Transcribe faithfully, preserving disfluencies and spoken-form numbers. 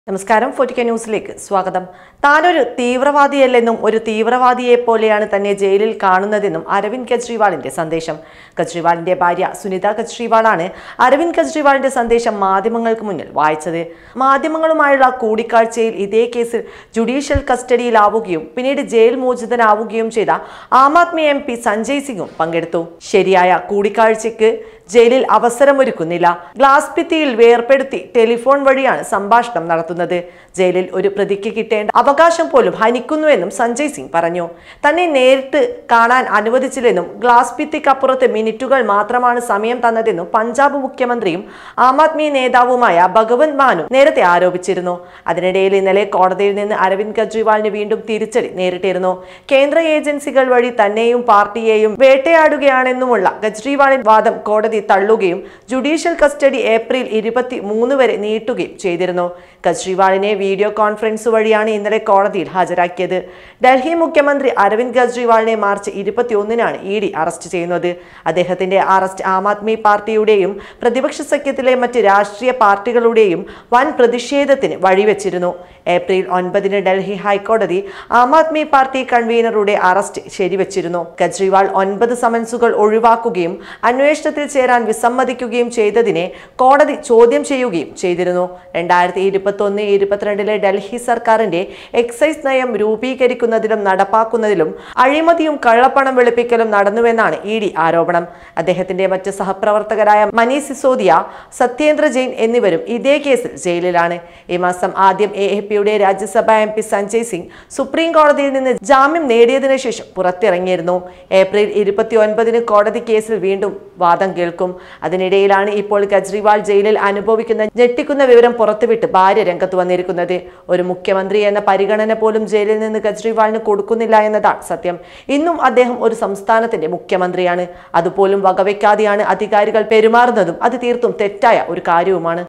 നമസ്കാരം ഫോർട്ടിക്ക ന്യൂസിലേക്ക് സ്വാഗതം. താനൊരു തീവ്രവാദിയല്ലെന്നും ഒരു തീവ്രവാദിയെ പോലെയാണ് തന്നെ ജയിലിൽ കാണുന്നതെന്നും അരവിന്ദ് കെജ്രിവാളിന്റെ സന്ദേശം. കെജ്രിവാളിന്റെ ഭാര്യ സുനിത കെജ്രിവാളാണ് അരവിന്ദ് കെജ്രിവാളിന്റെ സന്ദേശം മാധ്യമങ്ങൾക്ക് മുന്നിൽ വായിച്ചത്. മാധ്യമങ്ങളുമായുള്ള കൂടിക്കാഴ്ചയിൽ ഇതേ കേസിൽ ജുഡീഷ്യൽ കസ്റ്റഡിയിലാവുകയും പിന്നീട് ജയിൽ മോചിതനാവുകയും ചെയ്ത ആം ആദ്മി എം പി സഞ്ജയ് സിംഗും പങ്കെടുത്തു. ശരിയായ കൂടിക്കാഴ്ചയ്ക്ക് ജയിലിൽ അവസരമൊരുക്കുന്നില്ല. ഗ്ലാസ് ഭിത്തിയിൽ വേർപെടുത്തി ടെലിഫോൺ വഴിയാണ് സംഭാഷണം നടത്തുന്നത്. ജയിലിൽ ഒരു പ്രതിക്ക് കിട്ടേണ്ട അവകാശം പോലും ഹനിക്കുന്നുവെന്നും സഞ്ജയ് സിംഗ് പറഞ്ഞു. തന്നെ നേരിട്ട് കാണാൻ അനുവദിച്ചില്ലെന്നും ഗ്ലാസ് ഭിത്തിക്കപ്പുറത്ത് മിനിറ്റുകൾ മാത്രമാണ് സമയം തന്നതെന്നും പഞ്ചാബ് മുഖ്യമന്ത്രിയും ആം ആദ്മി നേതാവുമായ ഭഗവന്ത് മാനും നേരത്തെ ആരോപിച്ചിരുന്നു. അതിനിടയിൽ ഇന്നലെ കോടതിയിൽ നിന്ന് അരവിന്ദ് കെജ്രിവാളിന് വീണ്ടും തിരിച്ചടി നേരിട്ടിരുന്നു. കേന്ദ്ര ഏജൻസികൾ വഴി തന്നെയും പാർട്ടിയെയും വേട്ടയാടുകയാണെന്നുമുള്ള കെജ്രിവാളിന്റെ വാദം കോടതി തള്ളുകയും ജുഡീഷ്യൽ കസ്റ്റഡി ഏപ്രിൽ ഇരുപത്തി മൂന്ന് വരെ നീട്ടുകയും ചെയ്തിരുന്നു. കെജ്രിവാളിനെ വീഡിയോ കോൺഫറൻസ് വഴിയാണ് ഇന്നലെ കോടതിയിൽ ഹാജരാക്കിയത്. ഡൽഹി മുഖ്യമന്ത്രി അരവിന്ദ് കെജ്രിവാളിനെ മാർച്ച് ഇരുപത്തി ഒന്നിനാണ് ഇ ഡി അറസ്റ്റ് ചെയ്യുന്നത്. അദ്ദേഹത്തിന്റെ അറസ്റ്റ് ആം ആദ്മി പാർട്ടിയുടെയും പ്രതിപക്ഷ സഖ്യത്തിലെ മറ്റ് രാഷ്ട്രീയ പാർട്ടികളുടെയും വൻ പ്രതിഷേധത്തിന് വഴിവെച്ചിരുന്നു. ഏപ്രിൽ ഒൻപതിന് ഡൽഹി ഹൈക്കോടതി ആം ആദ്മി പാർട്ടി കൺവീനറുടെ അറസ്റ്റ് ശരിവെച്ചിരുന്നു. കെജ്രിവാൾ ഒൻപത് സമൻസുകൾ ഒഴിവാക്കുകയും അന്വേഷണത്തിൽ ചേരാൻ വിസമ്മതിക്കുകയും ചെയ്തതിനെ കോടതി ചോദ്യം ചെയ്യുകയും ചെയ്തിരുന്നു. രണ്ടായിരത്തി ഇരുപത്തി ഒന്ന് ഇരുപത്തിരണ്ടിലെ ഡൽഹി സർക്കാരിന്റെ എക്സൈസ് നയം രൂപീകരിക്കുന്നതിലും നടപ്പാക്കുന്നതിലും അഴിമതിയും കള്ളപ്പണം വെളുപ്പിക്കലും നടന്നുവെന്നാണ് ഇ ഡി ആരോപണം. അദ്ദേഹത്തിന്റെ മറ്റ് സഹപ്രവർത്തകരായ മനീഷ് സിസോദിയ, സത്യേന്ദ്ര ജെയിൻ എന്നിവരും ഇതേ കേസിൽ ജയിലിലാണ്. ഈ മാസം ആദ്യം എ എ പിയുടെ Rajya Sabha M P Sanjay Singh supreme കോടതിയിൽ നിന്ന് ജാമ്യം നേടിയതിനു ശേഷം പുറത്തിറങ്ങിയിരുന്നു. ഏപ്രിൽ ഇരുപത്തി ഒൻപതിന് കോടതി കേസിൽ വീണ്ടും വാദം കേൾക്കും. അതിനിടയിലാണ് ഇപ്പോൾ കെജ്രിവാൾ ജയിലിൽ അനുഭവിക്കുന്ന ഞെട്ടിക്കുന്ന വിവരം പുറത്തുവിട്ട് ഭാര്യ രംഗത്ത് വന്നിരിക്കുന്നത്. ഒരു മുഖ്യമന്ത്രി എന്ന പരിഗണന പോലും ജയിലിൽ നിന്ന് കെജ്രിവാളിന് കൊടുക്കുന്നില്ല എന്നതാണ് സത്യം. ഇന്നും അദ്ദേഹം ഒരു സംസ്ഥാനത്തിന്റെ മുഖ്യമന്ത്രിയാണ്. അതുപോലും വകവെക്കാതെയാണ് അധികാരികൾ പെരുമാറുന്നതും അത് തീർത്തും തെറ്റായ ഒരു കാര്യവുമാണ്.